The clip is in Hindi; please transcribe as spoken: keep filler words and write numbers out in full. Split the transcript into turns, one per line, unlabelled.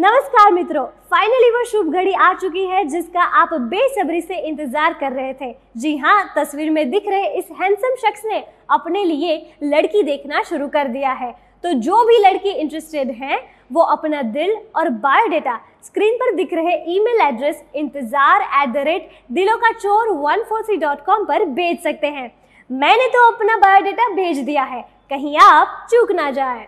नमस्कार मित्रों, फाइनली वो शुभ घड़ी आ चुकी है जिसका आप बेसब्री से इंतजार कर रहे थे। जी हाँ, तस्वीर में दिख रहे इस हैंडसम शख्स ने अपने लिए लड़की देखना शुरू कर दिया है। तो जो भी लड़की इंटरेस्टेड हैं, वो अपना दिल और बायोडेटा स्क्रीन पर दिख रहे ईमेल एड्रेस इंतजार एट द रेट दिलों का चोर one four three dot com पर भेज सकते हैं। मैंने तो अपना बायोडेटा भेज दिया है, कहीं आप चूक ना जाए।